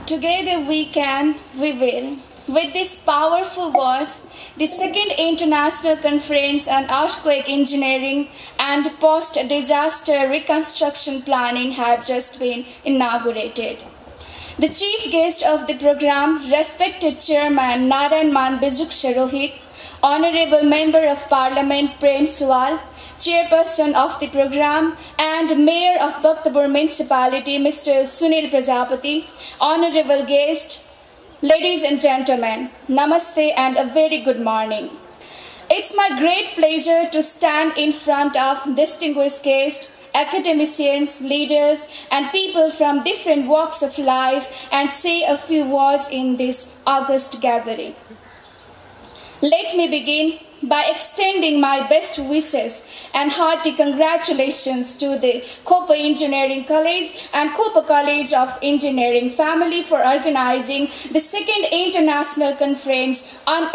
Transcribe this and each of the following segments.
Together we can, we will. With these powerful words, the second International Conference on Earthquake Engineering and Post-Disaster Reconstruction Planning had just been inaugurated. The chief guest of the program, respected Chairman Narayan Bijuksa Rohit, Honorable Member of Parliament Prem Suwal, Chairperson of the program and Mayor of Bhaktapur Municipality, Mr. Sunil Prajapati, Honorable guest, ladies and gentlemen, Namaste and a very good morning. It's my great pleasure to stand in front of distinguished guests, academicians, leaders and people from different walks of life and say a few words in this august gathering. Let me begin by extending my best wishes and hearty congratulations to the Kopa Engineering College and Kopa College of Engineering family for organizing the second international conference on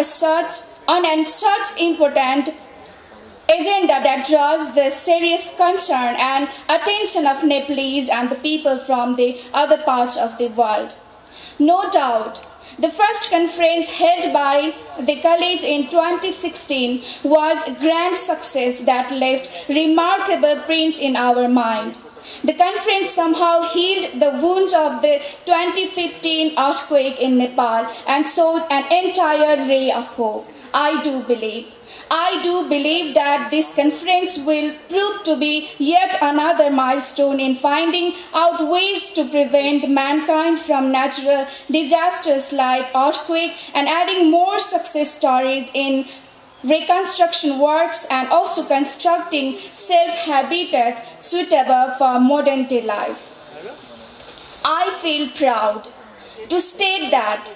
such important agenda that draws the serious concern and attention of Nepalese and the people from the other parts of the world. No doubt, the first conference held by the college in 2016 was a grand success that left remarkable prints in our mind. The conference somehow healed the wounds of the 2015 earthquake in Nepal and showed an entire ray of hope. I do believe that this conference will prove to be yet another milestone in finding out ways to prevent mankind from natural disasters like earthquake and adding more success stories in reconstruction works and also constructing safe habitats suitable for modern day life. I feel proud to state that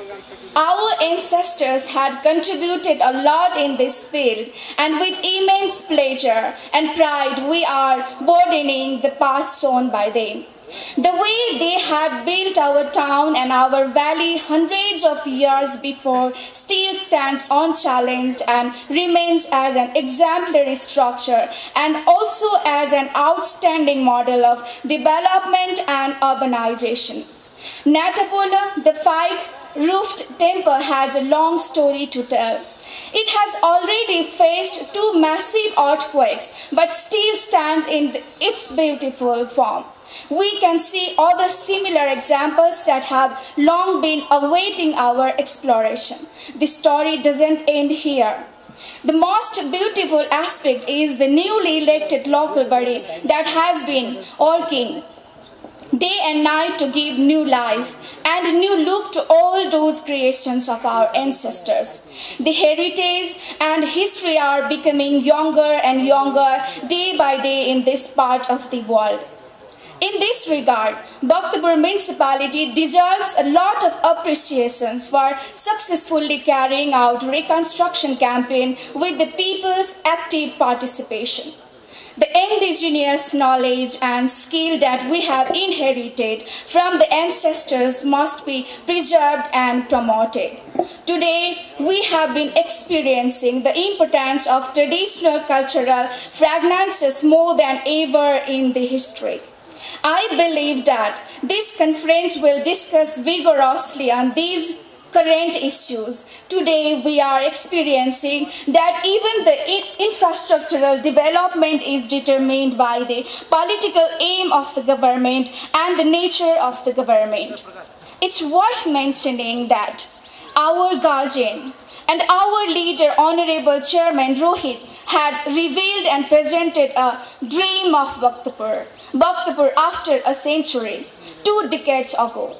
our ancestors had contributed a lot in this field, and with immense pleasure and pride we are burdening the path shown by them. The way they had built our town and our valley hundreds of years before still stands unchallenged and remains as an exemplary structure and also as an outstanding model of development and urbanization. Natapola, the five-roofed temple, has a long story to tell. It has already faced two massive earthquakes, but still stands in its beautiful form. We can see other similar examples that have long been awaiting our exploration. The story doesn't end here. The most beautiful aspect is the newly elected local body that has been working day and night to give new life and new look to all those creations of our ancestors. The heritage and history are becoming younger and younger day by day in this part of the world. In this regard, Bhaktapur Municipality deserves a lot of appreciations for successfully carrying out reconstruction campaign with the people's active participation. The indigenous knowledge and skill that we have inherited from the ancestors must be preserved and promoted. Today, we have been experiencing the importance of traditional cultural fragrances more than ever in the history. I believe that this conference will discuss vigorously on these current issues. Today we are experiencing that even the infrastructural development is determined by the political aim of the government and the nature of the government. It's worth mentioning that our guardian and our leader, Honorable Chairman Rohit, had revealed and presented a dream of Bhaktapur after a century, 2 decades ago.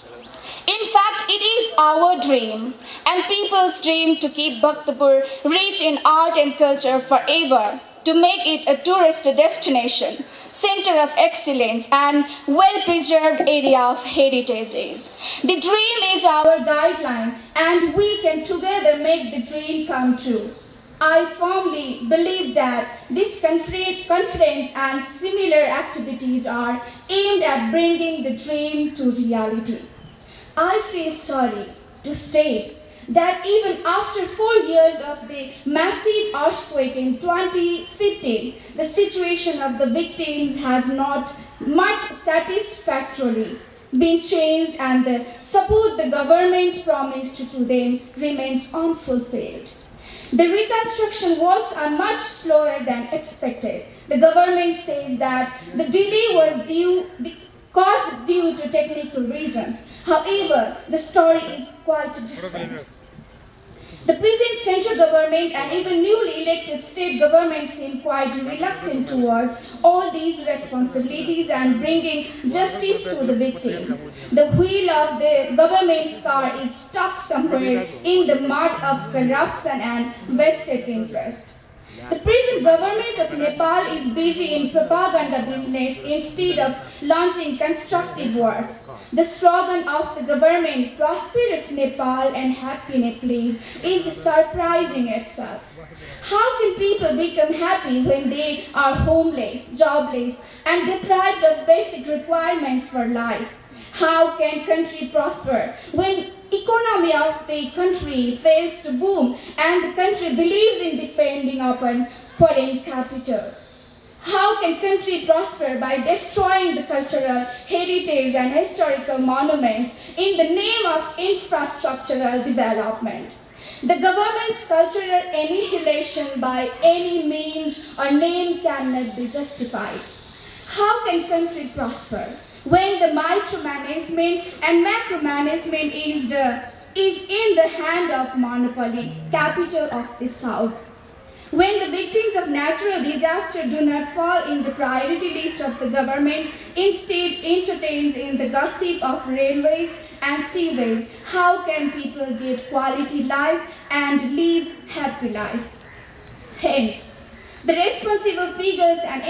In fact, it is our dream and people's dream to keep Bhaktapur rich in art and culture forever, to make it a tourist destination, center of excellence and well-preserved area of heritages. The dream is our guideline and we can together make the dream come true. I firmly believe that this conference and similar activities are aimed at bringing the dream to reality. I feel sorry to state that even after 4 years of the massive earthquake in 2015, the situation of the victims has not much satisfactorily been changed and the support the government promised to them remains unfulfilled. The reconstruction works are much slower than expected. The government says that the delay was caused due to technical reasons. However, the story is quite different. The present central government and even newly elected state governments seem quite reluctant towards all these responsibilities and bringing justice to the victims. The wheel of the government's car is stuck somewhere in the mud of corruption and vested interest. The present government of Nepal is busy in propaganda business instead of launching constructive works. The slogan of the government, prosperous Nepal and happy Nepalese, is surprising itself. How can people become happy when they are homeless, jobless, and deprived of basic requirements for life? How can country prosper when economy of the country fails to boom and the country believes in depending upon foreign capital? How can country prosper by destroying the cultural heritage and historical monuments in the name of infrastructural development? The government's cultural annihilation by any means or name cannot be justified. How can country prosper when the micromanagement and macromanagement is in the hand of monopoly capital of the South? When the victims of natural disaster do not fall in the priority list of the government, instead entertains in the gossip of railways and sewage, how can people get quality life and live happy life? Hence, the responsible figures and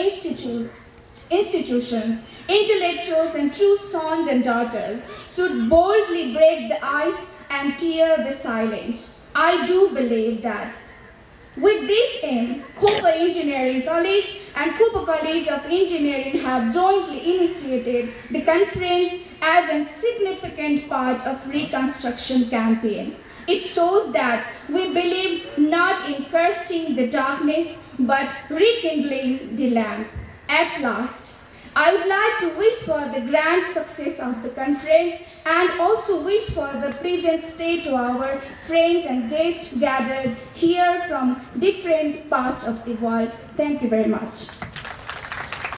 institutions, intellectuals and true sons and daughters should boldly break the ice and tear the silence. I do believe that with this aim, Cooper Engineering College and Cooper College of Engineering have jointly initiated the conference as a significant part of Reconstruction campaign. It shows that we believe not in cursing the darkness, but rekindling the lamp. At last, I would like to wish for the grand success of the conference and also wish for the pleasant stay to our friends and guests gathered here from different parts of the world. Thank you very much.